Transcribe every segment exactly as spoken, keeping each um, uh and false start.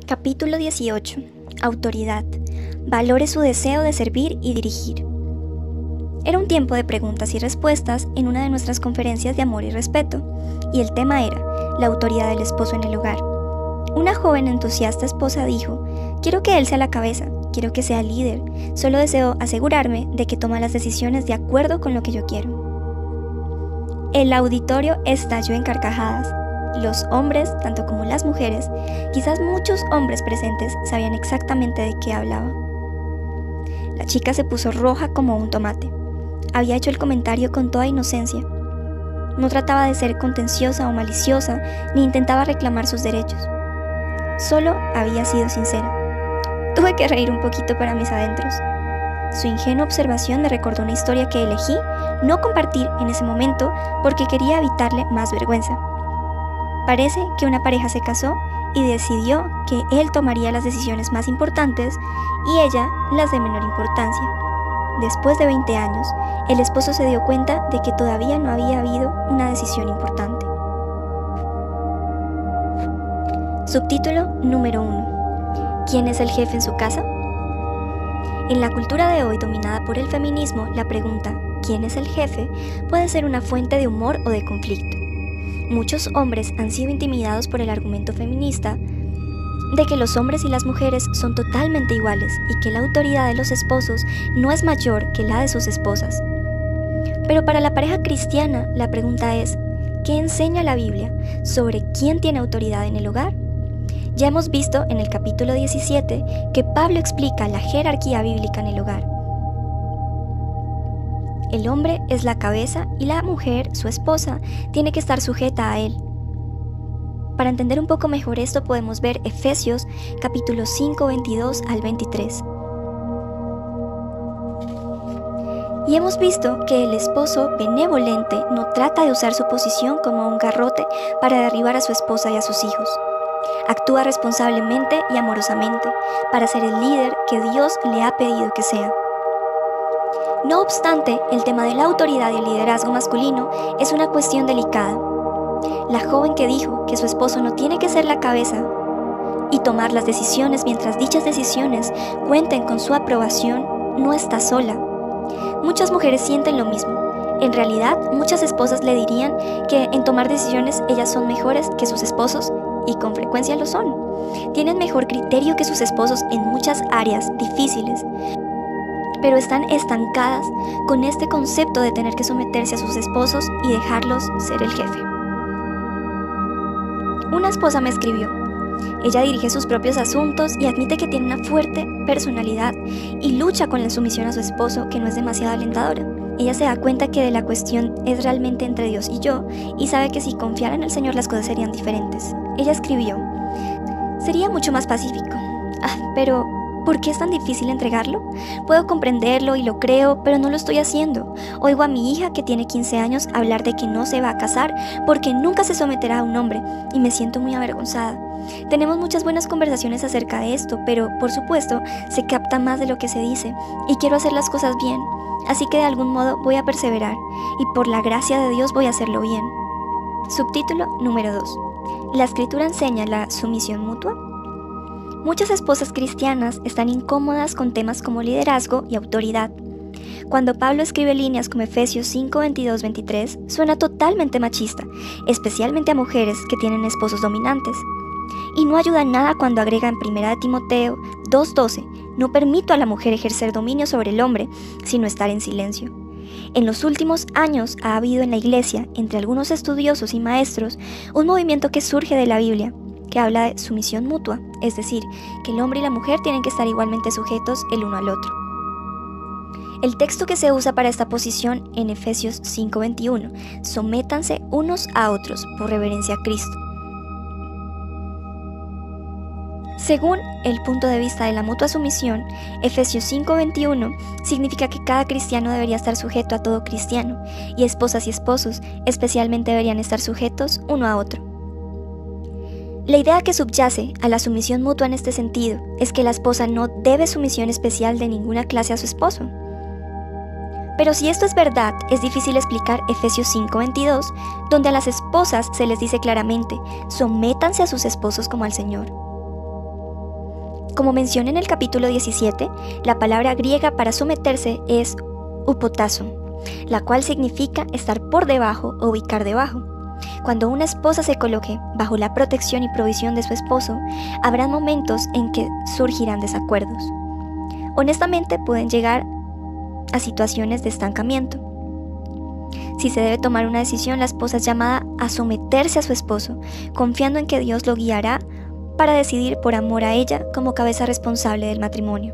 Capítulo dieciocho. Autoridad. Valore su deseo de servir y dirigir. Era un tiempo de preguntas y respuestas en una de nuestras conferencias de amor y respeto, y el tema era la autoridad del esposo en el hogar. Una joven entusiasta esposa dijo: quiero que él sea la cabeza, quiero que sea líder, solo deseo asegurarme de que toma las decisiones de acuerdo con lo que yo quiero. El auditorio estalló en carcajadas. Los hombres, tanto como las mujeres, quizás muchos hombres presentes, sabían exactamente de qué hablaba. La chica se puso roja como un tomate. Había hecho el comentario con toda inocencia. No trataba de ser contenciosa o maliciosa, ni intentaba reclamar sus derechos. Solo había sido sincera. Tuve que reír un poquito para mis adentros. Su ingenua observación me recordó una historia que elegí no compartir en ese momento porque quería evitarle más vergüenza. Parece que una pareja se casó y decidió que él tomaría las decisiones más importantes y ella las de menor importancia. Después de veinte años, el esposo se dio cuenta de que todavía no había habido una decisión importante. Subtítulo número uno. ¿Quién es el jefe en su casa? En la cultura de hoy dominada por el feminismo, la pregunta ¿quién es el jefe? Puede ser una fuente de humor o de conflicto. Muchos hombres han sido intimidados por el argumento feminista de que los hombres y las mujeres son totalmente iguales y que la autoridad de los esposos no es mayor que la de sus esposas. Pero para la pareja cristiana, la pregunta es, ¿qué enseña la Biblia sobre quién tiene autoridad en el hogar? Ya hemos visto en el capítulo diecisiete que Pablo explica la jerarquía bíblica en el hogar. El hombre es la cabeza y la mujer, su esposa, tiene que estar sujeta a él. Para entender un poco mejor esto podemos ver Efesios capítulo cinco, veintidós al veintitrés. Y hemos visto que el esposo benevolente no trata de usar su posición como un garrote para derribar a su esposa y a sus hijos. Actúa responsablemente y amorosamente para ser el líder que Dios le ha pedido que sea. No obstante, el tema de la autoridad y el liderazgo masculino es una cuestión delicada. La joven que dijo que su esposo no tiene que ser la cabeza y tomar las decisiones mientras dichas decisiones cuenten con su aprobación, no está sola. Muchas mujeres sienten lo mismo. En realidad, muchas esposas le dirían que en tomar decisiones ellas son mejores que sus esposos, y con frecuencia lo son. Tienen mejor criterio que sus esposos en muchas áreas difíciles, pero están estancadas con este concepto de tener que someterse a sus esposos y dejarlos ser el jefe. Una esposa me escribió. Ella dirige sus propios asuntos y admite que tiene una fuerte personalidad y lucha con la sumisión a su esposo, que no es demasiado alentadora. Ella se da cuenta que de la cuestión es realmente entre Dios y yo, y sabe que si confiara en el Señor las cosas serían diferentes. Ella escribió: sería mucho más pacífico. Ah, pero ¿por qué es tan difícil entregarlo? Puedo comprenderlo y lo creo, pero no lo estoy haciendo. Oigo a mi hija, que tiene quince años, hablar de que no se va a casar porque nunca se someterá a un hombre, y me siento muy avergonzada. Tenemos muchas buenas conversaciones acerca de esto, pero, por supuesto, se capta más de lo que se dice, y quiero hacer las cosas bien. Así que de algún modo voy a perseverar, y por la gracia de Dios voy a hacerlo bien. Subtítulo número dos. ¿La Escritura enseña la sumisión mutua? Muchas esposas cristianas están incómodas con temas como liderazgo y autoridad. Cuando Pablo escribe líneas como Efesios cinco, veintidós, veintitrés, suena totalmente machista, especialmente a mujeres que tienen esposos dominantes. Y no ayuda en nada cuando agrega en primera de Timoteo dos doce, no permito a la mujer ejercer dominio sobre el hombre, sino estar en silencio. En los últimos años ha habido en la iglesia, entre algunos estudiosos y maestros, un movimiento que surge de la Biblia, que habla de sumisión mutua, es decir, que el hombre y la mujer tienen que estar igualmente sujetos el uno al otro. El texto que se usa para esta posición en Efesios cinco, veintiuno, sométanse unos a otros por reverencia a Cristo. Según el punto de vista de la mutua sumisión, Efesios cinco, veintiuno significa que cada cristiano debería estar sujeto a todo cristiano, y esposas y esposos especialmente deberían estar sujetos uno a otro. La idea que subyace a la sumisión mutua en este sentido es que la esposa no debe sumisión especial de ninguna clase a su esposo. Pero si esto es verdad, es difícil explicar Efesios cinco, veintidós, donde a las esposas se les dice claramente: sométanse a sus esposos como al Señor. Como mencioné en el capítulo diecisiete, la palabra griega para someterse es upotazo, la cual significa estar por debajo o ubicar debajo. Cuando una esposa se coloque bajo la protección y provisión de su esposo, habrá momentos en que surgirán desacuerdos. Honestamente, pueden llegar a situaciones de estancamiento. Si se debe tomar una decisión, la esposa es llamada a someterse a su esposo, confiando en que Dios lo guiará para decidir por amor a ella como cabeza responsable del matrimonio.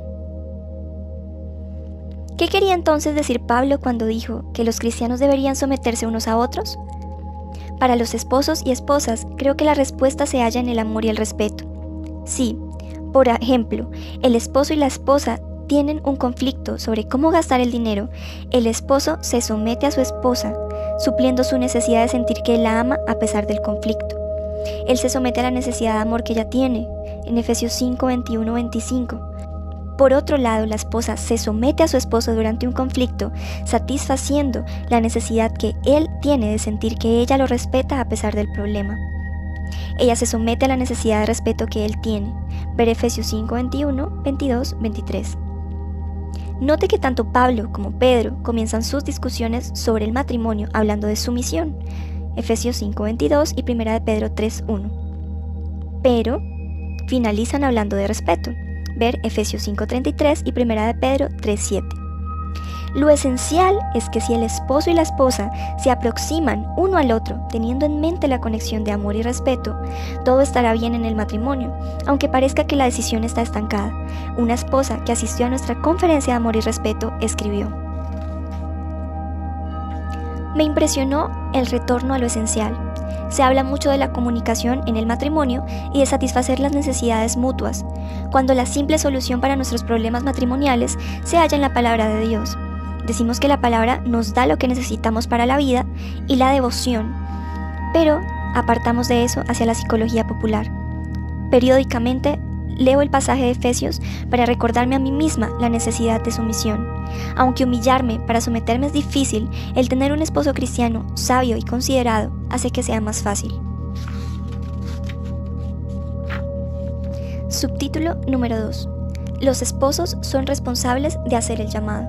¿Qué quería entonces decir Pablo cuando dijo que los cristianos deberían someterse unos a otros? Para los esposos y esposas, creo que la respuesta se halla en el amor y el respeto. Sí, por ejemplo, el esposo y la esposa tienen un conflicto sobre cómo gastar el dinero, el esposo se somete a su esposa, supliendo su necesidad de sentir que él la ama a pesar del conflicto. Él se somete a la necesidad de amor que ella tiene, en Efesios cinco, veintiuno, veinticinco. Por otro lado, la esposa se somete a su esposo durante un conflicto, satisfaciendo la necesidad que él tiene de sentir que ella lo respeta a pesar del problema. Ella se somete a la necesidad de respeto que él tiene. Ver Efesios cinco, veintiuno, veintidós, veintitrés. Note que tanto Pablo como Pedro comienzan sus discusiones sobre el matrimonio hablando de sumisión. Efesios cinco, veintidós y primera de Pedro tres, uno. Pero finalizan hablando de respeto. Ver Efesios cinco, treinta y tres y primera de Pedro tres, siete. Lo esencial es que si el esposo y la esposa se aproximan uno al otro teniendo en mente la conexión de amor y respeto, todo estará bien en el matrimonio, aunque parezca que la decisión está estancada. Una esposa que asistió a nuestra conferencia de amor y respeto escribió: me impresionó el retorno a lo esencial. Se habla mucho de la comunicación en el matrimonio y de satisfacer las necesidades mutuas, cuando la simple solución para nuestros problemas matrimoniales se halla en la palabra de Dios. Decimos que la palabra nos da lo que necesitamos para la vida y la devoción, pero apartamos de eso hacia la psicología popular. Periódicamente leo el pasaje de Efesios para recordarme a mí misma la necesidad de sumisión. Aunque humillarme para someterme es difícil, el tener un esposo cristiano, sabio y considerado, hace que sea más fácil. Subtítulo número dos. Los esposos son responsables de hacer el llamado.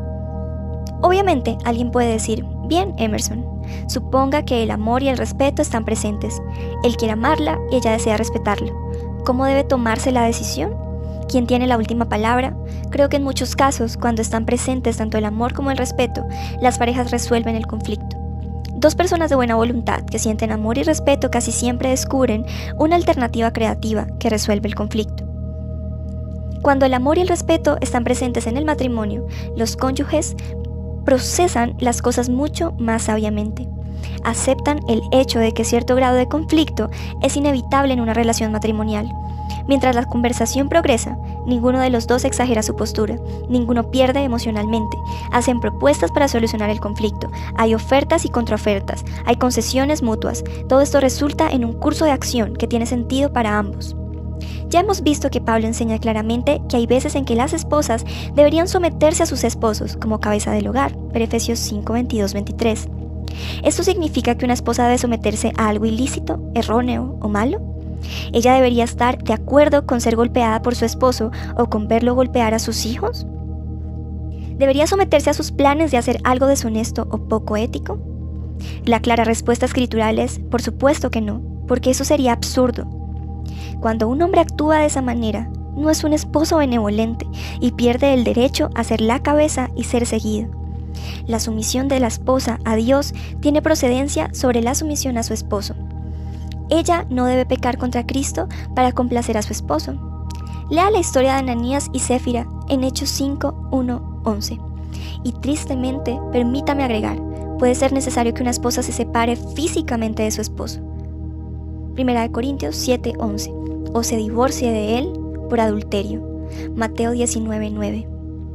Obviamente, alguien puede decir: bien, Emerson, suponga que el amor y el respeto están presentes. Él quiere amarla y ella desea respetarlo. ¿Cómo debe tomarse la decisión? ¿Quién tiene la última palabra? Creo que en muchos casos, cuando están presentes tanto el amor como el respeto, las parejas resuelven el conflicto. Dos personas de buena voluntad que sienten amor y respeto casi siempre descubren una alternativa creativa que resuelve el conflicto. Cuando el amor y el respeto están presentes en el matrimonio, los cónyuges procesan las cosas mucho más sabiamente. Aceptan el hecho de que cierto grado de conflicto es inevitable en una relación matrimonial. Mientras la conversación progresa, ninguno de los dos exagera su postura, ninguno pierde emocionalmente, hacen propuestas para solucionar el conflicto, hay ofertas y contraofertas, hay concesiones mutuas, todo esto resulta en un curso de acción que tiene sentido para ambos. Ya hemos visto que Pablo enseña claramente que hay veces en que las esposas deberían someterse a sus esposos como cabeza del hogar, ver Efesios cinco, veintidós, veintitrés. ¿Esto significa que una esposa debe someterse a algo ilícito, erróneo o malo? ¿Ella debería estar de acuerdo con ser golpeada por su esposo o con verlo golpear a sus hijos? ¿Debería someterse a sus planes de hacer algo deshonesto o poco ético? La clara respuesta escritural es: por supuesto que no, porque eso sería absurdo. Cuando un hombre actúa de esa manera, no es un esposo benevolente y pierde el derecho a ser la cabeza y ser seguido. La sumisión de la esposa a Dios tiene procedencia sobre la sumisión a su esposo. Ella no debe pecar contra Cristo para complacer a su esposo. Lea la historia de Ananías y Céfira en Hechos cinco, uno, once. Y tristemente, permítame agregar, puede ser necesario que una esposa se separe físicamente de su esposo. Primera de Corintios siete, once. O se divorcie de él por adulterio. Mateo diecinueve, nueve.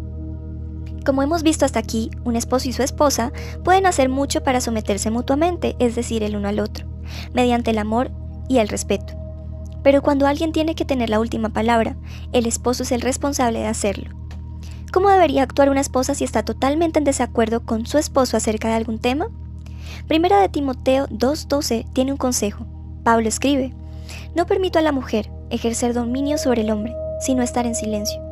Como hemos visto hasta aquí, un esposo y su esposa pueden hacer mucho para someterse mutuamente, es decir, el uno al otro, mediante el amor y el respeto. Pero cuando alguien tiene que tener la última palabra, el esposo es el responsable de hacerlo. ¿Cómo debería actuar una esposa si está totalmente en desacuerdo con su esposo acerca de algún tema? Primera de Timoteo dos, doce tiene un consejo. Pablo escribe: no permito a la mujer ejercer dominio sobre el hombre, sino estar en silencio.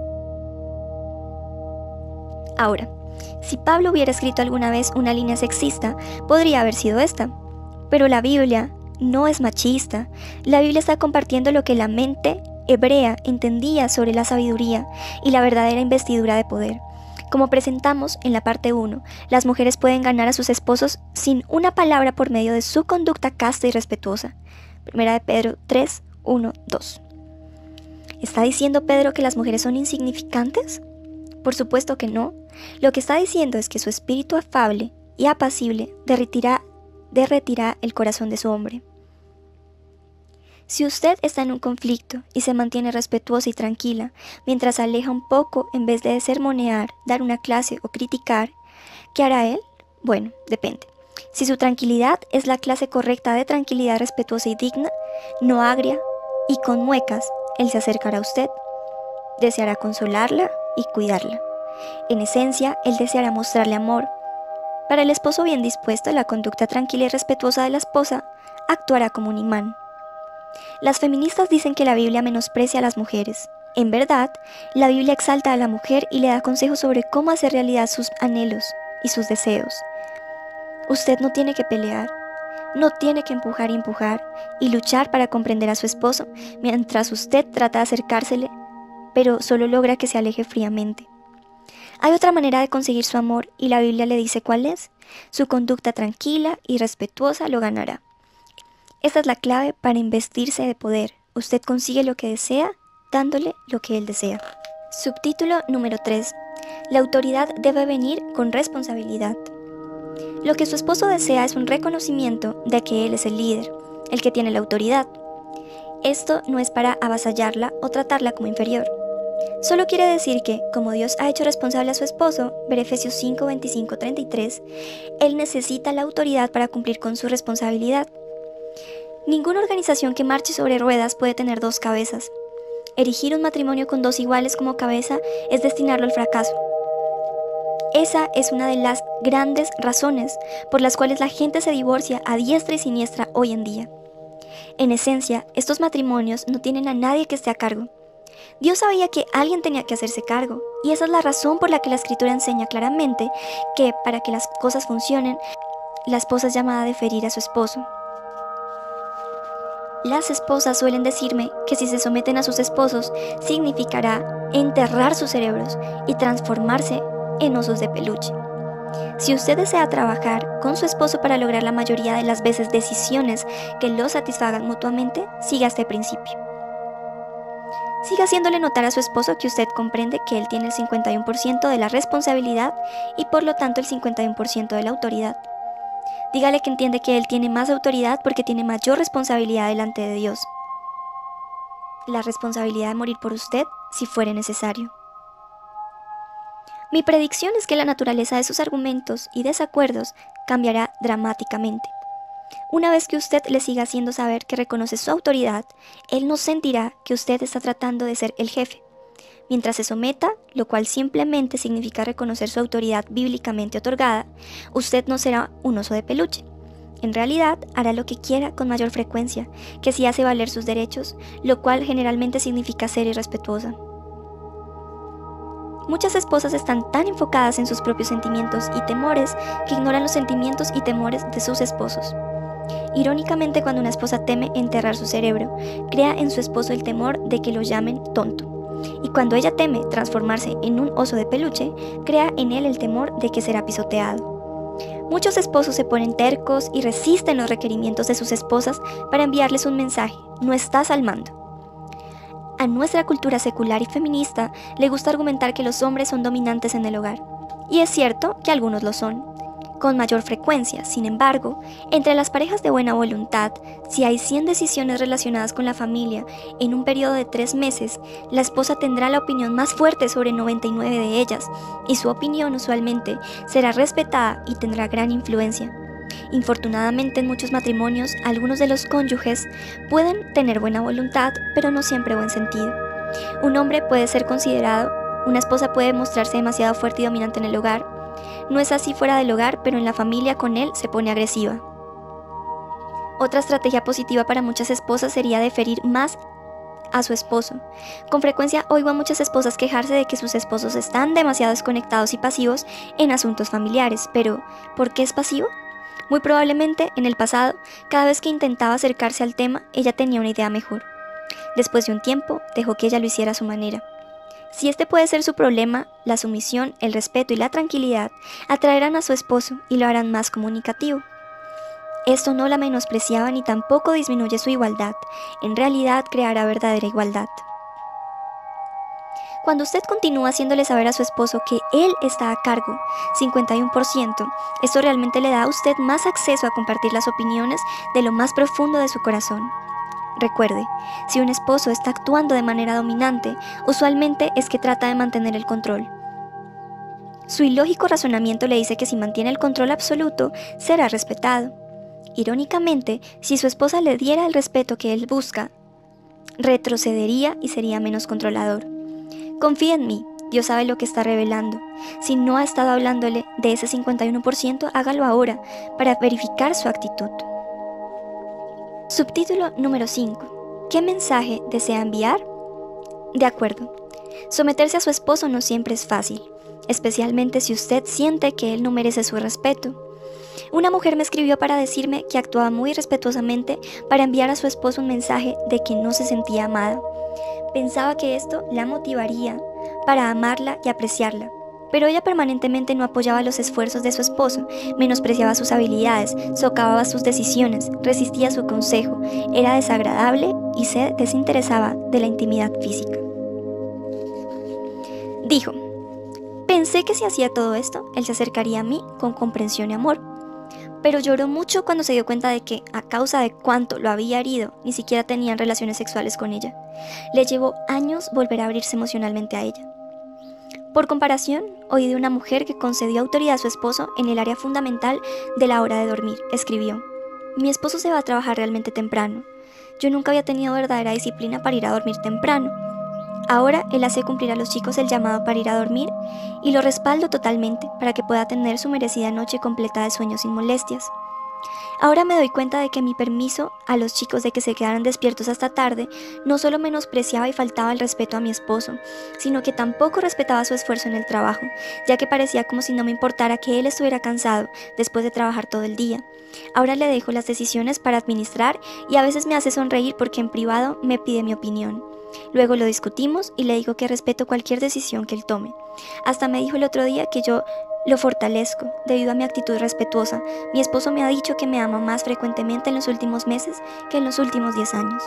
Ahora, si Pablo hubiera escrito alguna vez una línea sexista, podría haber sido esta. Pero la Biblia no es machista. La Biblia está compartiendo lo que la mente hebrea entendía sobre la sabiduría y la verdadera investidura de poder. Como presentamos en la parte uno, las mujeres pueden ganar a sus esposos sin una palabra por medio de su conducta casta y respetuosa. Primera de Pedro tres, uno, dos. ¿Está diciendo Pedro que las mujeres son insignificantes? Por supuesto que no. Lo que está diciendo es que su espíritu afable y apacible derretirá, derretirá el corazón de su hombre. Si usted está en un conflicto y se mantiene respetuosa y tranquila, mientras aleja un poco en vez de sermonear, dar una clase o criticar, ¿qué hará él? Bueno, depende. Si su tranquilidad es la clase correcta de tranquilidad respetuosa y digna, no agria y con muecas, él se acercará a usted, deseará consolarla y cuidarla. En esencia, él deseará mostrarle amor. Para el esposo bien dispuesto, la conducta tranquila y respetuosa de la esposa actuará como un imán. Las feministas dicen que la Biblia menosprecia a las mujeres. En verdad, la Biblia exalta a la mujer y le da consejos sobre cómo hacer realidad sus anhelos y sus deseos. Usted no tiene que pelear, no tiene que empujar y empujar y luchar para comprender a su esposo mientras usted trata de acercársele, pero solo logra que se aleje fríamente. Hay otra manera de conseguir su amor y la Biblia le dice cuál es. Su conducta tranquila y respetuosa lo ganará. Esta es la clave para investirse de poder. Usted consigue lo que desea, dándole lo que él desea. Subtítulo número tres. La autoridad debe venir con responsabilidad. Lo que su esposo desea es un reconocimiento de que él es el líder, el que tiene la autoridad. Esto no es para avasallarla o tratarla como inferior. Solo quiere decir que, como Dios ha hecho responsable a su esposo, ver Efesios cinco, veinticinco, treinta y tres, él necesita la autoridad para cumplir con su responsabilidad. Ninguna organización que marche sobre ruedas puede tener dos cabezas. Erigir un matrimonio con dos iguales como cabeza es destinarlo al fracaso. Esa es una de las grandes razones por las cuales la gente se divorcia a diestra y siniestra hoy en día. En esencia, estos matrimonios no tienen a nadie que esté a cargo. Dios sabía que alguien tenía que hacerse cargo, y esa es la razón por la que la Escritura enseña claramente que, para que las cosas funcionen, la esposa es llamada a deferir a su esposo. Las esposas suelen decirme que si se someten a sus esposos, significará enterrar sus cerebros y transformarse en osos de peluche. Si usted desea trabajar con su esposo para lograr la mayoría de las veces decisiones que lo satisfagan mutuamente, siga este principio. Siga haciéndole notar a su esposo que usted comprende que él tiene el cincuenta y uno por ciento de la responsabilidad y por lo tanto el cincuenta y uno por ciento de la autoridad. Dígale que entiende que él tiene más autoridad porque tiene mayor responsabilidad delante de Dios. La responsabilidad de morir por usted si fuere necesario. Mi predicción es que la naturaleza de sus argumentos y desacuerdos cambiará dramáticamente. Una vez que usted le siga haciendo saber que reconoce su autoridad, él no sentirá que usted está tratando de ser el jefe. Mientras se someta, lo cual simplemente significa reconocer su autoridad bíblicamente otorgada, usted no será un oso de peluche. En realidad, hará lo que quiera con mayor frecuencia, que si hace valer sus derechos, lo cual generalmente significa ser irrespetuosa. Muchas esposas están tan enfocadas en sus propios sentimientos y temores que ignoran los sentimientos y temores de sus esposos. Irónicamente, cuando una esposa teme enterrar su cerebro, crea en su esposo el temor de que lo llamen tonto. Y cuando ella teme transformarse en un oso de peluche, crea en él el temor de que será pisoteado. Muchos esposos se ponen tercos y resisten los requerimientos de sus esposas para enviarles un mensaje: no estás al mando. A nuestra cultura secular y feminista le gusta argumentar que los hombres son dominantes en el hogar. Y es cierto que algunos lo son, con mayor frecuencia. Sin embargo, entre las parejas de buena voluntad, si hay cien decisiones relacionadas con la familia en un periodo de tres meses, la esposa tendrá la opinión más fuerte sobre noventa y nueve de ellas, y su opinión usualmente será respetada y tendrá gran influencia. Infortunadamente, en muchos matrimonios, algunos de los cónyuges pueden tener buena voluntad, pero no siempre buen sentido. Un hombre puede ser considerado, una esposa puede mostrarse demasiado fuerte y dominante en el hogar. No es así fuera del hogar, pero en la familia con él se pone agresiva. Otra estrategia positiva para muchas esposas sería deferir más a su esposo. Con frecuencia oigo a muchas esposas quejarse de que sus esposos están demasiado desconectados y pasivos en asuntos familiares, pero ¿por qué es pasivo? Muy probablemente, en el pasado, cada vez que intentaba acercarse al tema, ella tenía una idea mejor. Después de un tiempo, dejó que ella lo hiciera a su manera. Si este puede ser su problema, la sumisión, el respeto y la tranquilidad atraerán a su esposo y lo harán más comunicativo. Esto no la menospreciaba ni tampoco disminuye su igualdad, en realidad creará verdadera igualdad. Cuando usted continúa haciéndole saber a su esposo que él está a cargo, cincuenta y uno por ciento, esto realmente le da a usted más acceso a compartir las opiniones de lo más profundo de su corazón. Recuerde, si un esposo está actuando de manera dominante, usualmente es que trata de mantener el control. Su ilógico razonamiento le dice que si mantiene el control absoluto, será respetado. Irónicamente, si su esposa le diera el respeto que él busca, retrocedería y sería menos controlador. Confía en mí, Dios sabe lo que está revelando. Si no ha estado hablándole de ese cincuenta y uno por ciento, hágalo ahora para verificar su actitud. Subtítulo número cinco. ¿Qué mensaje desea enviar? De acuerdo. Someterse a su esposo no siempre es fácil, especialmente si usted siente que él no merece su respeto. Una mujer me escribió para decirme que actuaba muy respetuosamente para enviar a su esposo un mensaje de que no se sentía amada. Pensaba que esto la motivaría para amarla y apreciarla, pero ella permanentemente no apoyaba los esfuerzos de su esposo, menospreciaba sus habilidades, socavaba sus decisiones, resistía su consejo, era desagradable y se desinteresaba de la intimidad física. Dijo: pensé que si hacía todo esto, él se acercaría a mí con comprensión y amor. Pero lloró mucho cuando se dio cuenta de que, a causa de cuánto lo había herido, ni siquiera tenían relaciones sexuales con ella. Le llevó años volver a abrirse emocionalmente a ella. Por comparación, oí de una mujer que concedió autoridad a su esposo en el área fundamental de la hora de dormir. Escribió: mi esposo se va a trabajar realmente temprano. Yo nunca había tenido verdadera disciplina para ir a dormir temprano. Ahora él hace cumplir a los chicos el llamado para ir a dormir y lo respaldo totalmente para que pueda tener su merecida noche completa de sueño sin molestias. Ahora me doy cuenta de que mi permiso a los chicos de que se quedaran despiertos hasta tarde no solo menospreciaba y faltaba el respeto a mi esposo, sino que tampoco respetaba su esfuerzo en el trabajo, ya que parecía como si no me importara que él estuviera cansado después de trabajar todo el día. Ahora le dejo las decisiones para administrar y a veces me hace sonreír porque en privado me pide mi opinión. Luego lo discutimos y le digo que respeto cualquier decisión que él tome. Hasta me dijo el otro día que yo lo fortalezco debido a mi actitud respetuosa. Mi esposo me ha dicho que me ama más frecuentemente en los últimos meses que en los últimos diez años.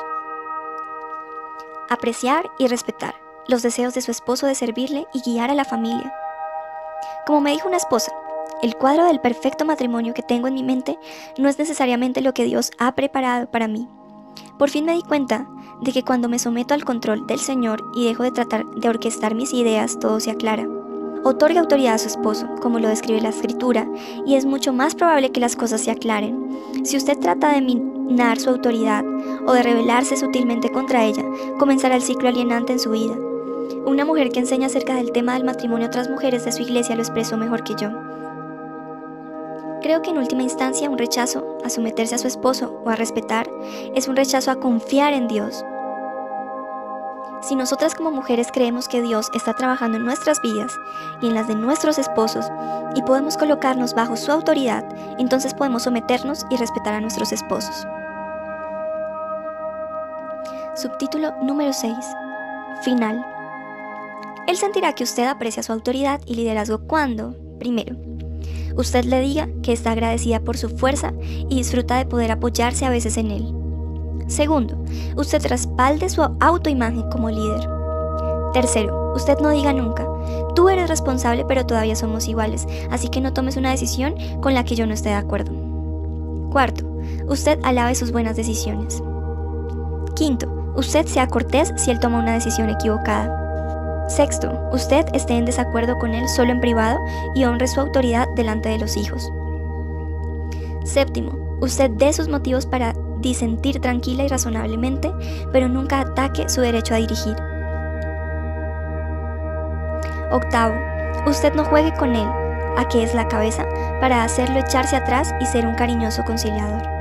Apreciar y respetar los deseos de su esposo de servirle y guiar a la familia. Como me dijo una esposa, el cuadro del perfecto matrimonio que tengo en mi mente no es necesariamente lo que Dios ha preparado para mí. Por fin me di cuenta de que cuando me someto al control del Señor y dejo de tratar de orquestar mis ideas, todo se aclara. Otorga autoridad a su esposo, como lo describe la Escritura, y es mucho más probable que las cosas se aclaren. Si usted trata de minar su autoridad o de rebelarse sutilmente contra ella, comenzará el ciclo alienante en su vida. Una mujer que enseña acerca del tema del matrimonio a otras mujeres de su iglesia lo expresó mejor que yo. Creo que en última instancia un rechazo a someterse a su esposo o a respetar es un rechazo a confiar en Dios. Si nosotras como mujeres creemos que Dios está trabajando en nuestras vidas y en las de nuestros esposos y podemos colocarnos bajo su autoridad, entonces podemos someternos y respetar a nuestros esposos. Subtítulo número seis. Final. Él sentirá que usted aprecia su autoridad y liderazgo cuando, primero, usted le diga que está agradecida por su fuerza y disfruta de poder apoyarse a veces en él. Segundo, usted respalde su autoimagen como líder. Tercero, usted no diga nunca: tú eres responsable pero todavía somos iguales, así que no tomes una decisión con la que yo no esté de acuerdo. Cuarto, usted alabe sus buenas decisiones. Quinto, usted sea cortés si él toma una decisión equivocada. Sexto, usted esté en desacuerdo con él solo en privado y honre su autoridad delante de los hijos. Séptimo, usted dé sus motivos para disentir tranquila y razonablemente, pero nunca ataque su derecho a dirigir. Octavo, usted no juegue con él, a que es la cabeza, para hacerlo echarse atrás y ser un cariñoso conciliador.